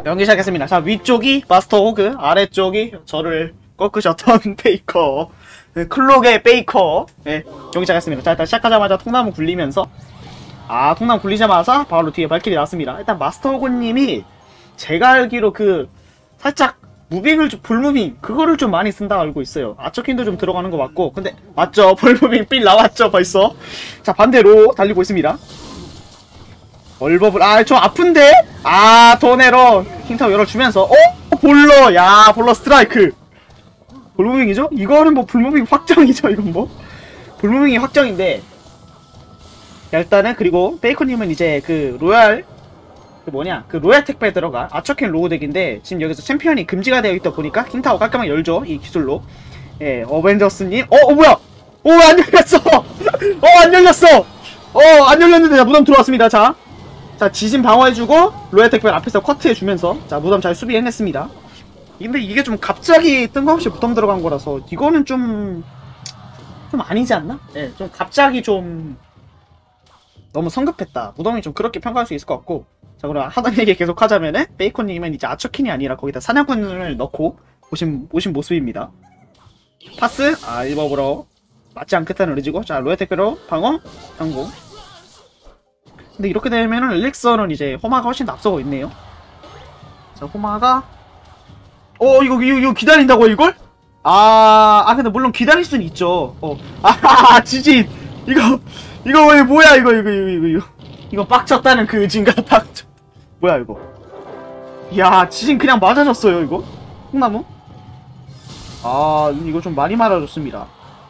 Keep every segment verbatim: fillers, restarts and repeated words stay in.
연기 시작했습니다. 자, 위쪽이 마스터 호그, 아래쪽이 저를 꺾으셨던 페이커. 네, 클록의 페이커. 네, 연기 시작했습니다. 자, 일단 시작하자마자 통나무 굴리면서, 아, 통나무 굴리자마자 바로 뒤에 발길이 나왔습니다. 일단 마스터 호그님이 제가 알기로 그 살짝 무빙을 좀, 볼무빙 그거를 좀 많이 쓴다고 알고 있어요. 아처킨도 좀 들어가는 거 맞고, 근데 맞죠? 볼무빙 빌 나왔죠 벌써. 자, 반대로 달리고 있습니다. 얼버블, 아, 좀 아픈데? 아, 도네로 킹타워 열어주면서, 어? 볼러, 야, 볼러 스트라이크. 볼무빙이죠? 이거는 뭐 볼무빙 확정이죠, 이건 뭐. 볼무빙이 확정인데. 자, 일단은, 그리고, 베이커님은 이제 그, 로얄, 그 뭐냐, 그 로얄 택배 들어가, 아처킨 로우 덱인데, 지금 여기서 챔피언이 금지가 되어 있다 보니까, 킹타워 깔끔하게 열죠, 이 기술로. 예, 어벤져스님, 어, 어, 뭐야! 오, 안 열렸어! 어, 안 열렸어! 어, 안 열렸는데, 자, 무덤 들어왔습니다, 자. 자, 지진 방어해주고 로얄 택배 앞에서 커트해주면서 자, 무덤 잘 수비해냈습니다. 근데 이게 좀 갑자기 뜬금없이 무덤 들어간 거라서 이거는 좀... 좀 아니지 않나? 예, 네, 좀 갑자기 좀... 너무 성급했다. 무덤이 좀 그렇게 평가할 수 있을 것 같고. 자, 그럼 하던 얘기 계속 하자면은 베이컨님은 이제 아처킨이 아니라 거기다 사냥꾼을 넣고 오신, 오신 모습입니다. 파스, 아, 일법으로 맞지 않겠다는 의지고. 자, 로얄 택배로 방어, 성공. 근데 이렇게 되면은 엘릭서는 이제 호마가 훨씬 더 앞서고 있네요. 자, 호마가 어 이거 이거, 이거 기다린다고 이걸? 아, 아 근데 물론 기다릴 수는 있죠. 어, 아 지진 이거 이거 왜 뭐야 이거 이거 이거 이거 이거 이거 빡쳤다는 그 의지인가? 빡쳤 뭐야 이거? 이야, 지진 그냥 맞아줬어요 이거? 콩나무? 아, 이거 좀 많이 맞아줬습니다.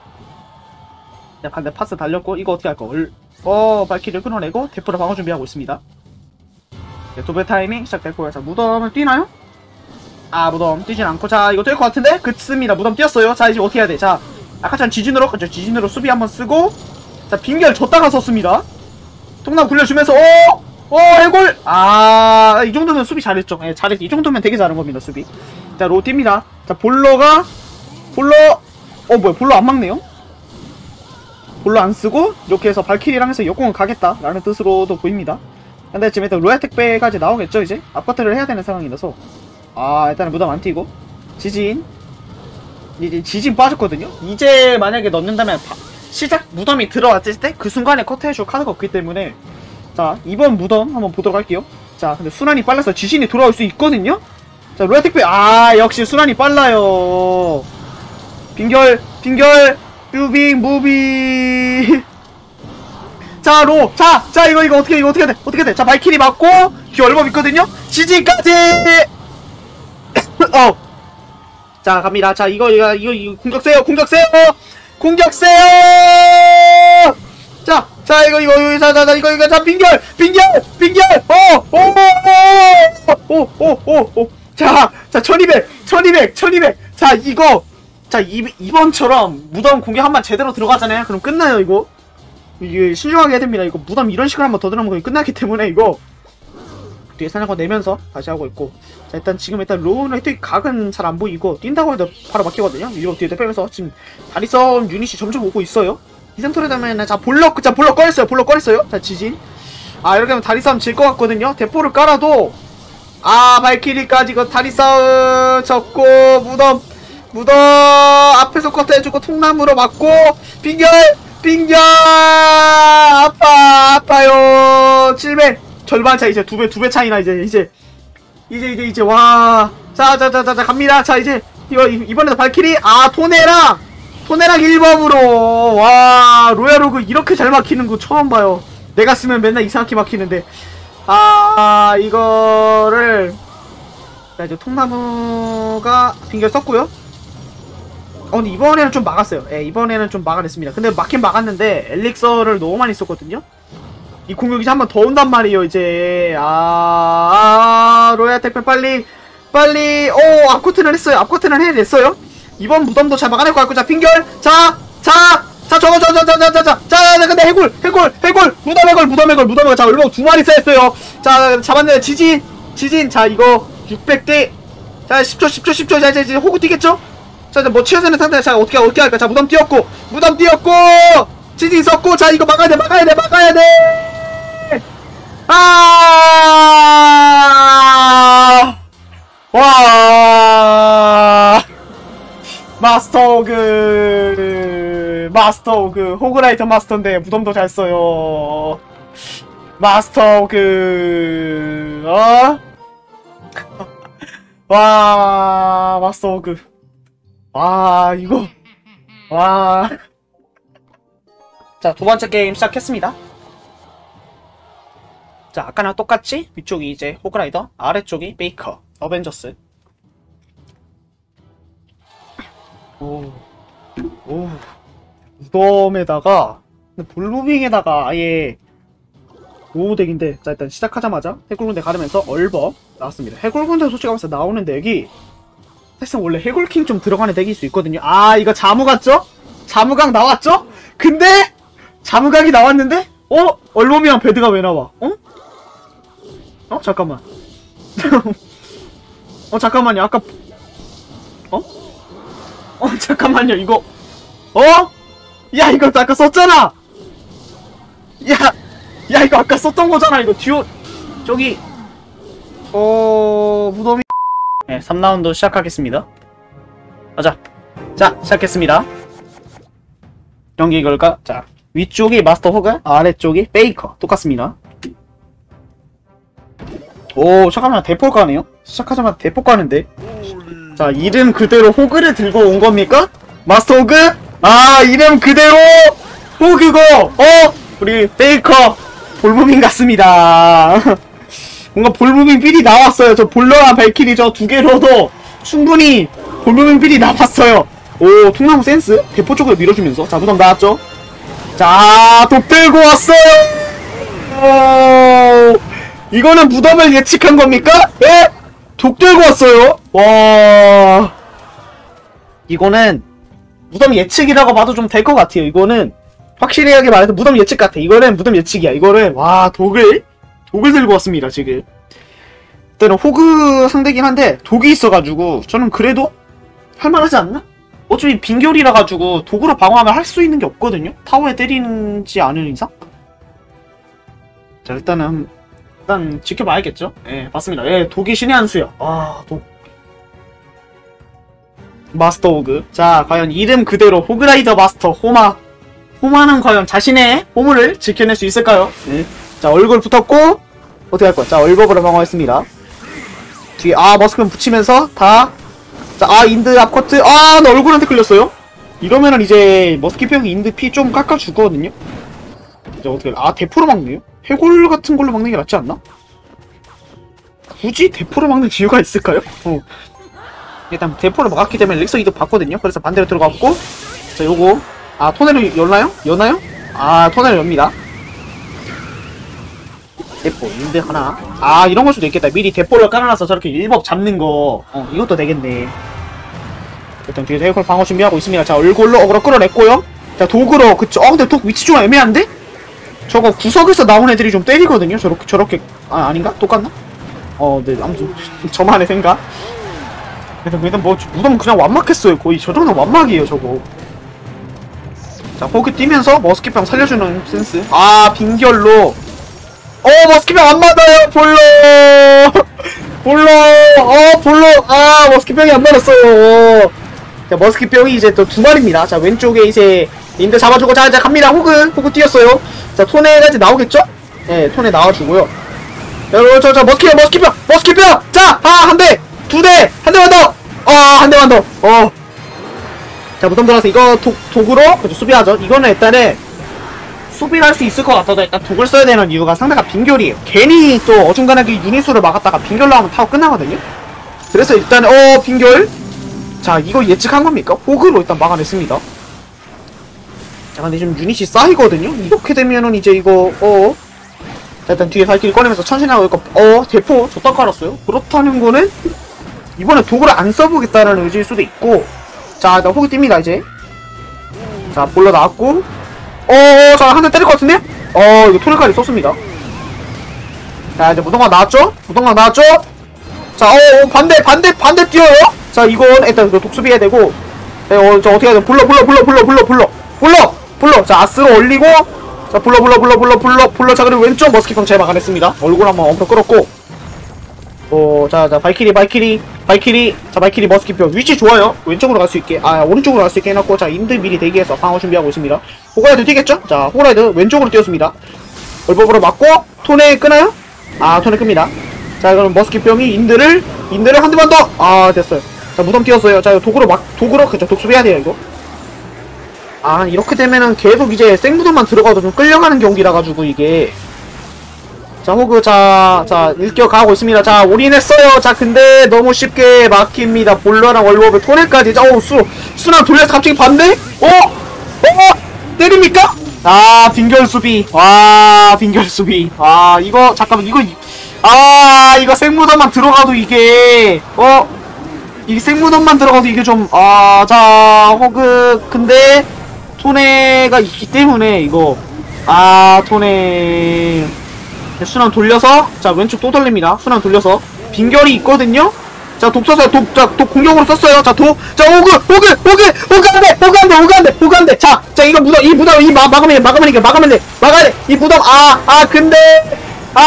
자, 반대 파스 달렸고 이거 어떻게 할까? 얼... 어, 발키를 끊어내고 대포를 방어 준비하고 있습니다. 네, 도배 타이밍 시작됐고요. 자, 무덤을 뛰나요? 아, 무덤 뛰진 않고. 자, 이거 뛸 것 같은데? 그렇습니다. 무덤 뛰었어요. 자, 이제 어떻게 해야 돼? 자, 아까처럼 지진으로, 그쵸, 지진으로 수비 한번 쓰고. 자, 빙결 줬다가 썼습니다. 통나무 굴려주면서, 어! 어, 해골! 아, 이 정도면 수비 잘했죠. 예, 잘했, 이 정도면 되게 잘한 겁니다, 수비. 자, 로 뜁니다. 자, 볼러가, 볼러, 어, 뭐야, 볼러 안 막네요? 볼로 안 쓰고 이렇게 해서 발키리랑 해서 역공을 가겠다 라는 뜻으로도 보입니다. 근데 지금 일단 로얄 택배까지 나오겠죠. 이제 앞커트를 해야 되는 상황이라서. 아, 일단은 무덤 안 튀고 지진, 이제 지진 빠졌거든요. 이제 만약에 넣는다면 바, 시작 무덤이 들어왔을 때 그 순간에 커트해줄 카드가 없기 때문에. 자, 이번 무덤 한번 보도록 할게요. 자, 근데 순환이 빨라서 지진이 돌아올 수 있거든요. 자, 로얄 택배, 아, 역시 순환이 빨라요. 빙결 빙결 뮤빙 무비. 자, 로. 자, 자, 이거, 이거 어떻게, 이거 어떻게 돼? 어떻게 돼? 자, 발키리 맞고, 뒤 얼법 있거든요? 지진까지! 어. 자, 갑니다. 자, 이거, 이거, 이거, 이거, 공격 세요! 공격 세요! 공격 세요! 자, 자, 이거, 이거, 이거, 자, 자, 자, 이거, 이거, 자, 빙결! 빙결! 빙결! 어! 오! 오! 오! 오! 오! 자, 자, 천이백! 천이백! 천이백! 자, 이거! 자, 이, 이번처럼 무덤 공격 한번 제대로 들어가잖아요. 그럼 끝나요, 이거. 이게 신중하게 해야 됩니다. 이거 무덤 이런 식으로 한번 더 들어가면 끝나기 때문에 이거. 뒤에 사냥꾼 내면서 다시 하고 있고. 자, 일단 지금 일단 로우는 획득 각은 잘 안 보이고, 뛴다고 해도 바로 막히거든요. 위로 뒤에 빼면서 지금 다리 싸움 유닛이 점점 오고 있어요. 이 상태로 되면은, 자, 볼럭, 자, 볼럭 꺼냈어요. 볼럭 꺼냈어요. 자, 지진. 아, 이렇게 하면 다리 싸움 질 것 같거든요. 대포를 깔아도, 아, 발키리까지 이거 다리 싸움 졌고, 무덤. 무덤 앞에서 커트 해주고 통나무로 맞고 빙결 빙결 아파 아파요. 칠백 절반 차. 이제 두 배 두 배 차이나 이제 이제 이제 이제 이제 와. 자 자 자 자 자 갑니다. 자, 이제 이거 이번에도 발키리. 아, 토네랑 토네랑 일법으로. 와, 로얄로그 이렇게 잘 막히는 거 처음 봐요. 내가 쓰면 맨날 이상하게 막히는데. 아, 이거를. 자, 이제 통나무가 빙결 썼고요. 어, 근데 이번에는 좀 막았어요. 예, 이번에는 좀 막아냈습니다. 근데 막힌 막았는데 엘릭서를 너무 많이 썼거든요. 이 공격이 한 번 더 온단 말이에요. 이제 아, 아 로얄 택배 빨리 빨리. 오, 앞코트는 했어요. 앞코트는 해냈어요. 이번 무덤도 잘 막아낼 것 같고. 자, 빙결. 자, 자, 자, 저거, 저, 저, 저, 저, 저, 자, 자, 근데 해골, 해골, 해골, 무덤 해골, 무덤 해골, 무덤 해골. 자, 얼마 두 마리 쌓였어요. 자, 잡았네. 지진, 지진. 자, 이거 육백 대. 자, 십 초, 십 초, 십 초. 자, 이제, 이제 호구 뛰겠죠? 자, 뭐 치워서는 상태. 자, 어떻게 어떻게 할까? 자, 무덤 뛰었고, 무덤 뛰었고, 지진 썼고. 자, 이거 막아야 돼, 막아야 돼, 막아야 돼. 아, 마스터 오그 마스터 오그 호그라이더 마스터인데 무덤도 잘 써요. 마스터 오그 어? 와 마스터 오그 와 이거 와 자 두번째 게임 시작했습니다. 자 아까랑 똑같이 위쪽이 이제 호그라이더 아래쪽이 베이커 어벤져스. 오, 오, 무덤에다가, 볼루밍에다가 아예 오덱인데, 자, 일단 시작하자마자 해골군대 가르면서 얼버 나왔습니다. 해골군대 솔직히 하면서 나오는 덱이, 사실상 원래 해골킹 좀 들어가는 덱일 수 있거든요. 아, 이거 자무갔죠? 자무각 나왔죠? 근데, 자무각이 나왔는데, 어? 얼범이랑 배드가 왜 나와? 어? 어? 잠깐만. 어, 잠깐만요. 아까, 어? 어 잠깐만요 이거 어? 야 이거 아까 썼잖아. 야, 야 이거 아까 썼던 거잖아. 이거 듀오 저기 어... 무덤이 네 삼 라운드 시작하겠습니다. 가자. 자 시작했습니다. 경기 결과 자 위쪽이 마스터 호그 아래쪽이 베이커 똑같습니다. 오 잠깐만 대포 가네요. 시작하자마자 대포 가는데 자 이름 그대로 호그를 들고 온 겁니까? 마스터 호그? 아 이름 그대로 호그고 어? 우리 베이커 볼무빙 같습니다. 뭔가 볼무빙 필이 나왔어요. 저 볼러랑 발키리 저 두 개로도 충분히 볼무빙 필이 나왔어요. 오 통나무 센스? 대포 쪽으로 밀어주면서 자 무덤 나왔죠? 자 독 들고 왔어요. 오, 이거는 무덤을 예측한 겁니까? 예? 독 들고 왔어요. 와 이거는 무덤 예측이라고 봐도 좀 될 것 같아요. 이거는 확실하게 말해서 무덤 예측 같아. 이거는 무덤 예측이야. 이거는 와 독을 독을 들고 왔습니다. 지금 일단은 호그 상대긴 한데 독이 있어가지고 저는 그래도 할만하지 않나? 어차피 빈결이라 가지고 독으로 방어하면 할 수 있는 게 없거든요. 타워에 때리지 않은 이상. 자 일단은 일단 지켜봐야겠죠? 예, 맞습니다. 예, 독이 신의 한 수야. 아, 독. 마스터 호그. 자, 과연 이름 그대로 호그라이더 마스터 호마. 호마는 과연 자신의 보물을 지켜낼 수 있을까요? 예. 자, 얼굴 붙었고, 어떻게 할 거야? 자, 얼버그로 방어했습니다. 뒤에, 아, 머스크맨 붙이면서, 다. 자, 아, 인드 앞커트. 아, 나 얼굴한테 끌렸어요? 이러면은 이제, 머스키피 형이 인드 피 좀 깎아주거든요? 이제 어떻게, 아, 대포로 막네요? 해골 같은 걸로 막는 게 낫지 않나? 굳이 대포로 막는 이유가 있을까요? 어. 일단 대포를 막았기 때문에 렉서 이득 봤거든요. 그래서 반대로 들어갔고 자 요거 아 토네로 열나요? 여나요? 아 토네로 엽니다. 대포 인드 하나 아 이런 걸 수도 있겠다. 미리 대포를 깔아놔서 저렇게 일법 잡는 거 어 이것도 되겠네. 일단 뒤에서 해골 방어 준비하고 있습니다. 자 얼굴로 어그로 끌어냈고요. 자 독으로 그쵸. 어 근데 독 위치 좀 애매한데? 저거 구석에서 나온 애들이 좀 때리거든요. 저렇게 저렇게 아 아닌가? 똑같나? 어, 네 아무튼 저만의 생각. 일단 일단 뭐 무덤 그냥 완막했어요. 거의 저 정도 완막이에요 저거. 자 호그 뛰면서 머스킷병 살려주는 센스. 아 빈결로. 어 머스킷병 안 맞아요. 볼로. 볼로. 어 볼로. 아 머스킷병이 안 맞았어요. 자 머스킷병이 이제 또 두 마리입니다. 자 왼쪽에 이제 인드 잡아주고 자 이제 갑니다. 호그 호그 뛰었어요. 자 토네가 이제 나오겠죠? 네 토네 나와주고요. 여러분 저 저 머스킷병 머스킷병 머스킷병 자 아 한 대 두 대 한 대만 더 아 한 대만 더 어 자 무덤 들어가서 이거 독 독으로 그렇죠 수비하죠. 이거는 일단은 수비를 할 수 있을 것 같아도 일단 독을 써야 되는 이유가 상대가 빈결이에요. 괜히 또 어중간하게 유닛수를 막았다가 빈결로 하면 타워 끝나거든요. 그래서 일단 어 빈결 자 이거 예측한 겁니까? 호그로 일단 막아냈습니다. 자 근데 지금 유닛이 쌓이거든요. 이렇게 되면은 이제 이거 어 자 일단 뒤에 발길이 꺼내면서 천신하고 있고 어 대포 줬다 깔았어요. 그렇다는 거는 이번에 독을 안 써보겠다는 의지일 수도 있고 자 일단 호기 띱니다 이제. 자 볼러 나왔고 어어 자 한 대 때릴 것 같은데? 어 이거 토네까지 썼습니다. 자 이제 무덤각 나왔죠? 무덤각 나왔죠? 자 어 반대 반대 반대 뛰어요. 자 이건 일단 독 수비해야 되고 어 저 어떻게 해야 돼? 불러 불러 불러 불러 불러 불러 불러 불러 자 아스로 올리고 자 불러 불러 불러 불러 불러 불러 자 그리고 왼쪽 머스킷병 잘 막아냈습니다. 얼굴 한번 엄청 끌었고 어 자 자 발키리 발키리 발키리. 자, 발키리 머스킷병 위치 좋아요. 왼쪽으로 갈 수 있게, 아 오른쪽으로 갈 수 있게 해놨고, 자 인드 미리 대기해서 방어 준비하고 있습니다. 호가이드 뛰겠죠? 자 호가이드 왼쪽으로 뛰었습니다. 얼법으로 맞고 톤에 끄나요? 아 톤에 끕니다. 자 그럼 머스킷병이 인드를 인드를 한 대만 더. 아 됐어요. 자 무덤 뛰었어요. 자 도구로 막 도구로 그쵸 독수해야 돼요 이거. 아 이렇게 되면은 계속 이제 생무덤만 들어가도 좀 끌려가는 경기라 가지고 이게. 자 호그 자 자 일격하고 있습니다. 자 올인했어요. 자 근데 너무 쉽게 막힙니다. 볼러랑 월법의 토네까지. 자 어우 수 수나 돌려서 갑자기 반대? 어? 어? 때립니까? 아 빙결 수비. 와 빙결 수비. 아 이거 잠깐만 이거 아 이거 생무덤만 들어가도 이게 어? 이 생무덤만 들어가도 이게 좀 아 자 호그 근데 토네가 있기 때문에 이거 아 토네 순환 돌려서 자 왼쪽 또 돌립니다. 순환 돌려서 빙결이 있거든요. 자 독 썼어요. 독, 자, 독 공격으로 썼어요. 자 독, 자 오그 오그 오그 오그 안돼 오그 안돼 오그 안돼 오그 안돼. 자, 자 이거 무덤 이 무덤 이 마, 막으면 막으면 이게 막으면 돼 막아야 돼. 이 무덤 아 아 근데 아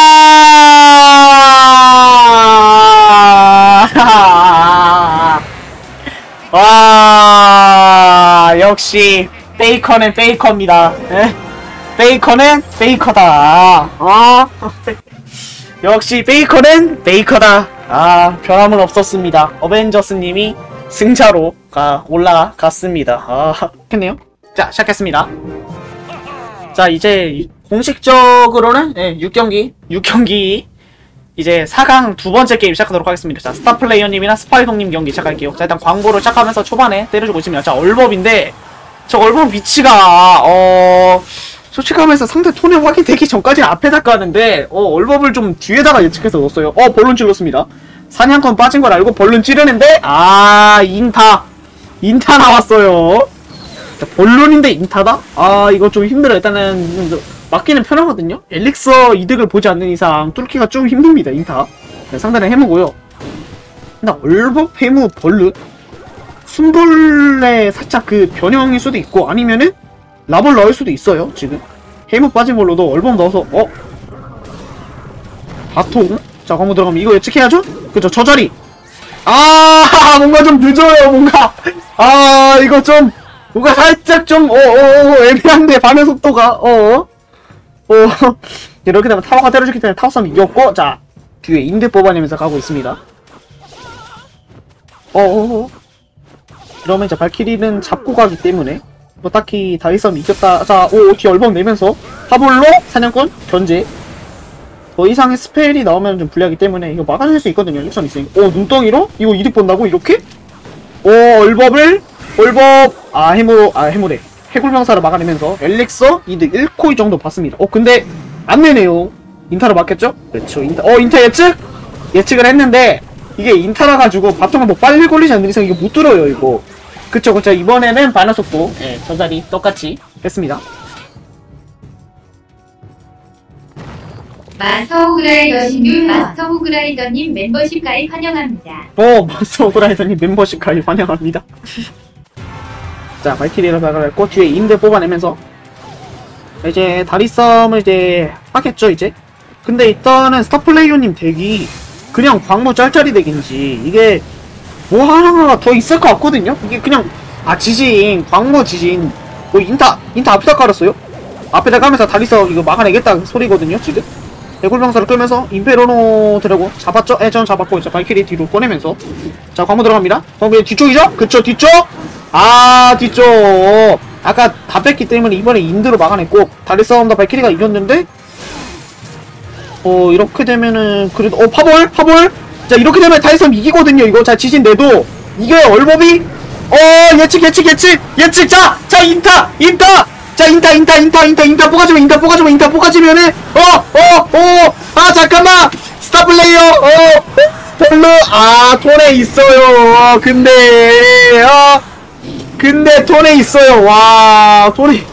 와 역시 페이커는 페이커입니다. 에? 페이커는 페이커다. 아 역시 페이커는 페이커다. 아 변함은 없었습니다. 어벤져스님이 승자로 가 올라갔습니다. 아 했네요. 자 시작했습니다. 자 이제 공식적으로는 네, 육 경기 육 경기 이제 사 강 두 번째 게임 시작하도록 하겠습니다. 자 스타플레이어님이랑 스파이동님 경기 시작할게요. 자 일단 광고를 시작하면서 초반에 때려주고 있습니다. 자 얼법인데 저 얼법 위치가 어 솔직하면서 상대 톤에 확인되기 전까지는 앞에다 까는데 어 얼법을 좀 뒤에다가 예측해서 넣었어요. 어 벌룬 찔렀습니다. 사냥꾼 빠진 걸 알고 벌룬 찌르는데 아 인타 인타 나왔어요. 자, 벌룬인데 인타다? 아 이거 좀 힘들어. 일단은 맞기는 편하거든요. 엘릭서 이득을 보지 않는 이상 뚫기가 좀 힘듭니다. 인타. 네, 상대는 해무고요. 근데 얼법 해무 벌룬 순벌레 살짝 그 변형일 수도 있고 아니면은 랍을 넣을 수도 있어요. 지금 해무 빠진 걸로도 얼범 넣어서 어? 바통? 자 광고 들어가면 이거 예측해야죠? 그쵸 저 자리 아 뭔가 좀 늦어요. 뭔가 아 이거 좀 뭔가 살짝 좀 어어어 애매한데 반응 속도가 어어 어 이렇게 되면 타워가 때려주기 때문에 타워 싸움 이겼고 자 뒤에 인대 뽑아내면서 가고 있습니다. 어어어 그러면 이제 발키리는 잡고 가기 때문에 뭐 딱히 다이섬 이겼다. 자, 오, 뒤에 얼범 내면서 파볼로 사냥꾼 견제. 더 이상의 스펠이 나오면 좀 불리하기 때문에 이거 막아줄 수 있거든요. 일선 있으니까. 오, 눈덩이로 이거 이득 본다고 이렇게? 오, 얼법을 얼법 아 해무 아 해무래 해골병사를 막아내면서 엘릭서 이득 일 코이 정도 봤습니다. 어, 근데 안 내네요. 인타로 막혔죠? 그렇죠. 인타 어 인타 예측 예측을 했는데 이게 인타라 가지고 바통을 뭐 빨리 걸리지 않는 이상 이거 못 들어요 이거. 그쵸 그쵸 이번에는 반응 속도 예, 저 자리 똑같이 했습니다. 마스터 호그라이더님 마스터 호그라이더님 멤버십 가입 환영합니다. 어 마스터 호그라이더님 멤버십 가입 환영합니다. 자 발키리를 박아냈고 뒤에 인대 뽑아내면서 이제 다리싸움을 이제 하겠죠 이제. 근데 일단은 스타플레이어님 덱이 그냥 광무 짤짤이 덱인지 이게 뭐 하나가 더 있을 것 같거든요? 이게 그냥 아 지진 광무 지진 뭐 인타 인타 앞에다 깔았어요? 앞에다 깔면서 다리서 이거 막아내겠다 소리거든요 지금. 대골병사를 끌면서 임페로노 드래고 잡았죠? 예, 전 잡았고 이제 발키리 뒤로 꺼내면서 자 광무 들어갑니다. 광무 뒤쪽이죠? 그쵸 뒤쪽? 아 뒤쪽 아까 다 뺐기 때문에 이번에 인드로 막아냈고 다리싸움도 발키리가 이겼는데 어 이렇게 되면은 그래도 어 파볼 파볼 자 이렇게 되면 다이섬 이기거든요 이거. 자 지진 내도 이게 얼법이 어 예측 예측 예측 예측 자 자 인타 인타 자 인타 인타 인타 인타 인타 뽑아주면 인타 뽑아주면 인타 뽑아주면은 어어어아 잠깐만 스타플레이어 어 별로 아 톤에 있어요. 어, 근데 어 근데 톤에 있어요. 와 톤에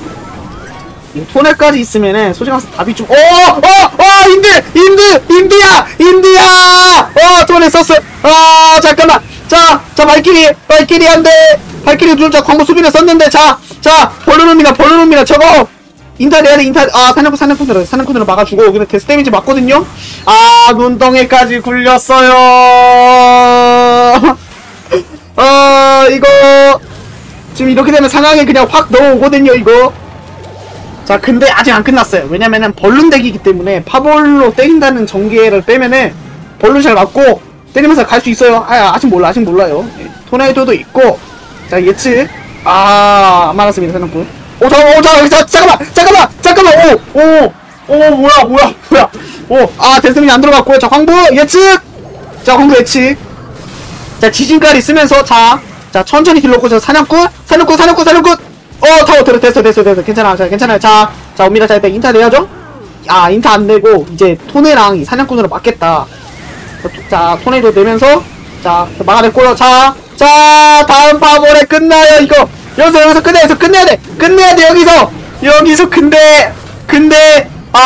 톤에까지 있으면은 솔직히 말해서 답이 좀 어 어 어 인드 인드 인디야 인디야 어 톤에 썼어. 아 잠깐만 자 자 발키리 발키리 한대 발키리 둘자 광고 수비를 썼는데 자 자 벌룬옵니다 벌룬옵니다 저거 인타 내야 돼 인타 아 사냥꾼 사냥꾼 들어 사냥꾼으로 막아주고 근데 데스 데미지 맞거든요. 아 눈덩이까지 굴렸어요. 지금 이렇게 되면 상황이 그냥 확 넘어오거든요 이거. 자 근데 아직 안 끝났어요. 왜냐면은 벌룬 덱이기 때문에 파벌로 때린다는 전개를 빼면은 벌룬 잘 맞고 때리면서 갈 수 있어요. 아 아직 몰라 아직 몰라요. 예, 토네이도도 있고. 자 예측. 아 안 맞았습니다 생각보다. 오 잠깐만 오 잠깐만 잠깐만 잠깐만 잠깐만 오오오 오, 뭐야 뭐야 뭐야 오아 대승이 안 들어갔고요. 자 황부 예측. 자 황부 예측. 자 지진깔이 쓰면서 자 자 천천히 딜 넣고 저 사냥꾼 사냥꾼 사냥꾼 사냥꾼 어 타워 들어 됐어 됐어 됐어 괜찮아 자 괜찮아요. 자 자 옵니다. 자 일단 인타 내야죠. 아 인타 안 내고 이제 토네랑 이 사냥꾼으로 맞겠다. 자 토네도 내면서 자 막아냈고요. 자 자 다음 파벌에 끝나요 이거. 여기서 여기서 끝내 여기서 끝내야 돼 끝내야 돼 여기서 여기서 근데 근데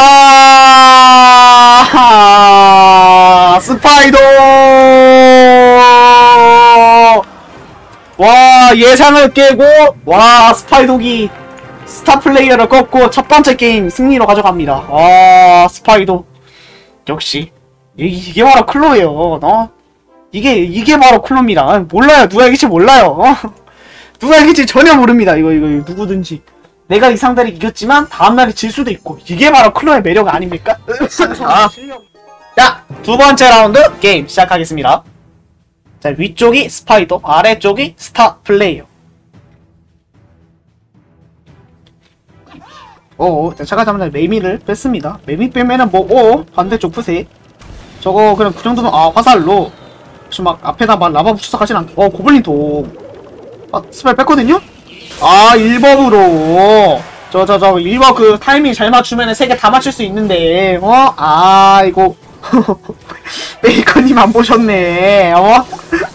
아 스파이더 와 예상을 깨고 와 스파이독이 스타 플레이어를 꺾고 첫 번째 게임 승리로 가져갑니다. 와 스파이독 역시 이, 이게 바로 클로예요. 어? 이게 이게 바로 클로입니다. 몰라요 누가 이길지 몰라요. 어? 누가 이길지 전혀 모릅니다. 이거 이거 누구든지 내가 이 상대를 이겼지만 다음날에 질 수도 있고 이게 바로 클로의 매력 아닙니까? 아. 자 두 번째 라운드 게임 시작하겠습니다. 자 위쪽이 스파이더 아래쪽이 스타 플레이어. 오 잠깐잠깐 매미를 뺐습니다. 매미 빼면은 뭐오 반대쪽 푸세 저거 그냥 그 정도는 아 화살로 혹시 막 앞에다 막 라바 붙여서 가진 않.. 어 고블린도 아 스펠 뺐거든요? 아 일법으로 저 저 저 일법 그 타이밍 잘 맞추면은 세 개 다 맞출 수 있는데 어? 아 이거 메이커님 안 보셨네 어?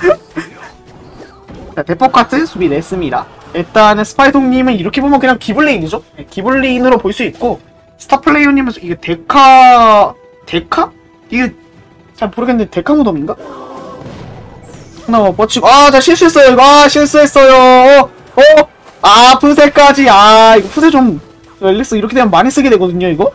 자 대폭 카트 수비 냈습니다. 일단은 스파이동님은 이렇게 보면 그냥 기블레인이죠? 네, 기블레인으로 볼 수 있고 스타플레이어님은 이게 데카 데카? 이게 잘 모르겠는데 데카 무덤인가? 하나 뻗치고 아 자 실수했어요 이거 아 실수했어요 어? 어? 아 푸세까지 아 이거 푸세 좀 앨리스 이렇게 되면 많이 쓰게 되거든요 이거.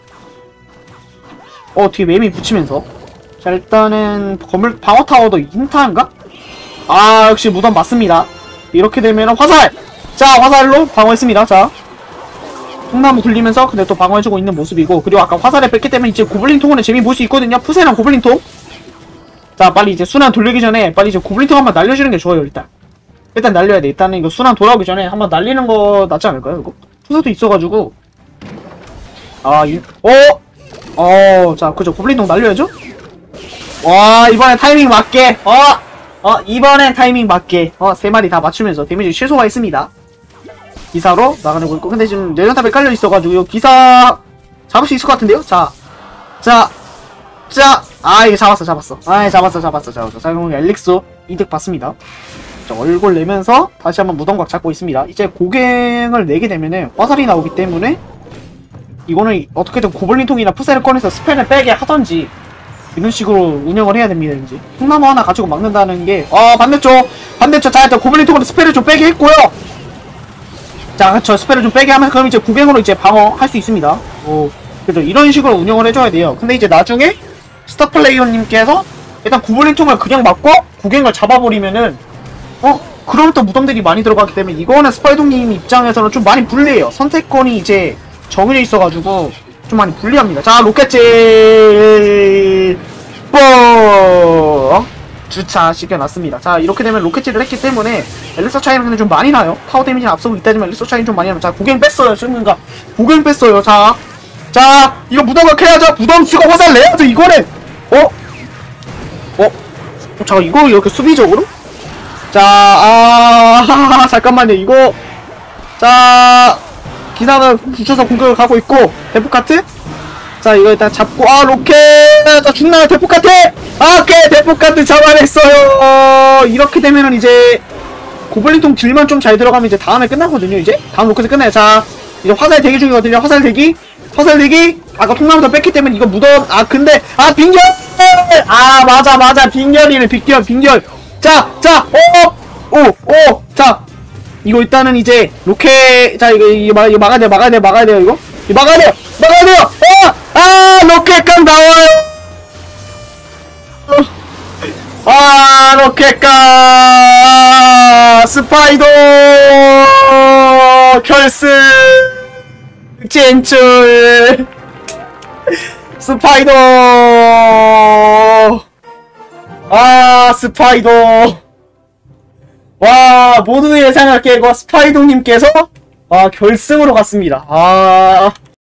어 뒤에 매미 붙이면서 자 일단은 건물 방어타워도 인타인가? 아 역시 무덤 맞습니다. 이렇게 되면 화살! 자 화살로 방어했습니다. 자 통나무 굴리면서 근데 또 방어해주고 있는 모습이고 그리고 아까 화살에 뺐기 때문에 이제 고블린 통원의 재미 볼 수 있거든요. 푸세랑 고블린 통. 자 빨리 이제 순환 돌리기 전에 빨리 이제 고블린 통 한번 날려주는 게 좋아요. 일단 일단 날려야 돼. 일단은 이거 순환 돌아오기 전에 한번 날리는 거 낫지 않을까요 이거? 푸세도 있어가지고 아 이.. 어? 어 자 그죠 고블린 통 날려야죠? 와 이번엔 타이밍 맞게 어! 어 이번엔 타이밍 맞게 어 세 마리 다 맞추면서 데미지 최소화 했습니다. 기사로 나가고 있고 근데 지금 내전탑에 깔려 있어가지고 기사 잡을 수 있을 것 같은데요? 자 자 자 아 이게 잡았어 잡았어 아 잡았어 잡았어 잡았어 자 그럼 엘릭소 이득 봤습니다. 자 얼굴 내면서 다시 한번 무덤각 잡고 있습니다. 이제 고갱을 내게 되면은 화살이 나오기 때문에 이거는 어떻게든 고블린통이나 푸세를 꺼내서 스펠을 빼게 하던지 이런 식으로 운영을 해야 됩니다. 이제 통나무 하나 가지고 막는다는 게 어 반대쪽 반대쪽 자 일단 고블린통으로 스펠을 좀 빼게 했고요. 자 저 스펠을 좀 빼게 하면 그럼 이제 구갱으로 이제 방어할 수 있습니다. 어 그래서 이런 식으로 운영을 해줘야 돼요. 근데 이제 나중에 스타플레이어님께서 일단 고블린통을 그냥 맞고 구갱을 잡아버리면은 어 그럼 또 무덤들이 많이 들어가기 때문에 이거는 스파이동님 입장에서는 좀 많이 불리해요. 선택권이 이제 정해져 있어가지고 좀 많이 불리합니다. 자 로켓질 뽕 주차 시켜놨습니다. 자 이렇게 되면 로켓질을 했기 때문에 엘리서 차이는 근데 좀 많이 나요. 타워 데미지는 앞서고 있다지만 엘리서 차이는 좀 많이 나요. 자 고갱 뺐어요. 지금인가 고갱 뺐어요. 자 자 이거 무덤각 해야죠. 무덤 쓰고 화살 내야죠. 이거는 어? 어? 어 잠깐 이거 이렇게 수비적으로? 자 아 잠깐만요 이거 자 기사가 붙여서 공격을 가고 있고 데프카트 자 이거 일단 잡고 아 로켓 자 죽나요 데프카트 아 오케이 데프카트 잡아냈어요. 어, 이렇게 되면은 이제 고블린통 딜만 좀 잘 들어가면 이제 다음에 끝나거든요. 이제 다음 로켓이 끝나요. 자 이제 화살 대기 중이거든요. 화살 대기 화살 대기 아까 통나무도 뺐기 때문에 이거 무덤 아 근데 아 빙결 아 맞아 맞아 빙결이네 빙결 빙결 자 자 오 오 오 자 이거 일단은 이제 로켓 자 이거 이거, 막, 이거 막아야 돼 막아야 돼 막아야 돼요 이거 이거 막아야 돼요 막아야 돼요 어! 아 로켓 깡 나와요 아, 로켓가 스파이더 결승 진출. 스파이더. 아, 스파이더. 와, 모두의 예상을 깨고 스파이더님께서 아, 결승으로 갔습니다. 아.